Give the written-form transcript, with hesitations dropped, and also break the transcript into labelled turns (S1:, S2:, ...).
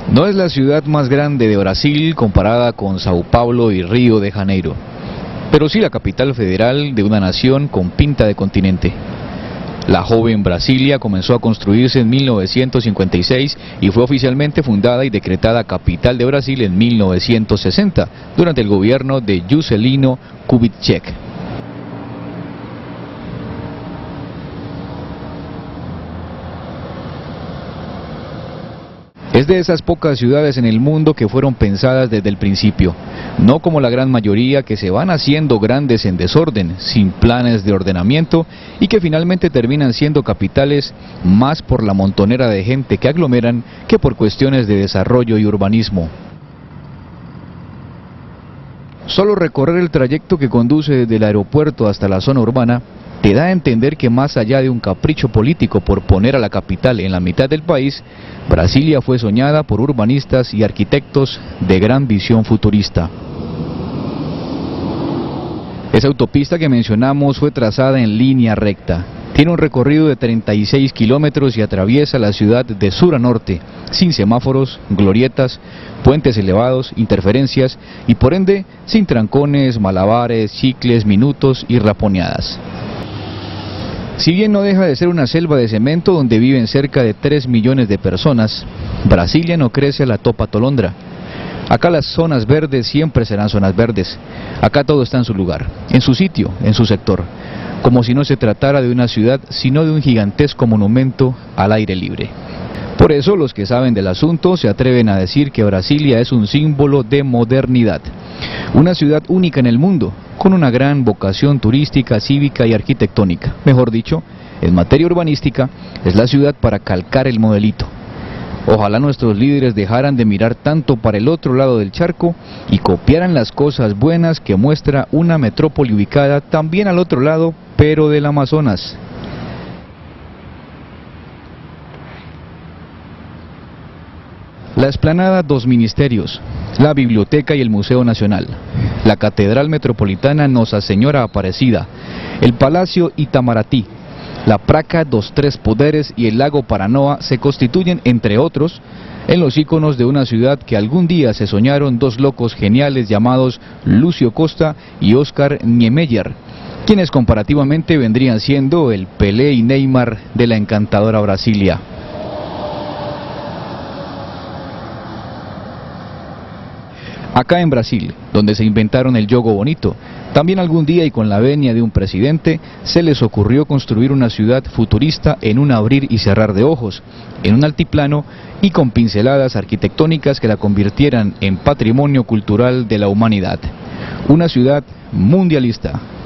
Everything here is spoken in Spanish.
S1: No es la ciudad más grande de Brasil comparada con Sao Paulo y Río de Janeiro, pero sí la capital federal de una nación con pinta de continente. La joven Brasilia comenzó a construirse en 1956 y fue oficialmente fundada y decretada capital de Brasil en 1960, durante el gobierno de Juscelino Kubitschek. Es de esas pocas ciudades en el mundo que fueron pensadas desde el principio, no como la gran mayoría que se van haciendo grandes en desorden, sin planes de ordenamiento y que finalmente terminan siendo capitales más por la montonera de gente que aglomeran que por cuestiones de desarrollo y urbanismo. Solo recorrer el trayecto que conduce desde el aeropuerto hasta la zona urbana te da a entender que más allá de un capricho político por poner a la capital en la mitad del país, Brasilia fue soñada por urbanistas y arquitectos de gran visión futurista. Esa autopista que mencionamos fue trazada en línea recta. Tiene un recorrido de 36 kilómetros y atraviesa la ciudad de sur a norte, sin semáforos, glorietas, puentes elevados, interferencias y por ende sin trancones, malabares, chicles, minutos y raponeadas. Si bien no deja de ser una selva de cemento donde viven cerca de 3 millones de personas, Brasilia no crece a la topa tolondra. Acá las zonas verdes siempre serán zonas verdes. Acá todo está en su lugar, en su sitio, en su sector. Como si no se tratara de una ciudad, sino de un gigantesco monumento al aire libre. Por eso los que saben del asunto se atreven a decir que Brasilia es un símbolo de modernidad. Una ciudad única en el mundo, con una gran vocación turística, cívica y arquitectónica. Mejor dicho, en materia urbanística, es la ciudad para calcar el modelito. Ojalá nuestros líderes dejaran de mirar tanto para el otro lado del charco y copiaran las cosas buenas que muestra una metrópoli ubicada también al otro lado, pero del Amazonas. La explanada Dos Ministerios, la Biblioteca y el Museo Nacional, la Catedral Metropolitana Nossa Señora Aparecida, el Palacio Itamaraty, la Praça dos Três Poderes y el lago Paranoá se constituyen, entre otros, en los íconos de una ciudad que algún día se soñaron dos locos geniales llamados Lúcio Costa y Oscar Niemeyer, quienes comparativamente vendrían siendo el Pelé y Neymar de la encantadora Brasilia. Acá en Brasil, donde se inventaron el jogo bonito, también algún día y con la venia de un presidente, se les ocurrió construir una ciudad futurista en un abrir y cerrar de ojos, en un altiplano y con pinceladas arquitectónicas que la convirtieran en patrimonio cultural de la humanidad. Una ciudad mundialista.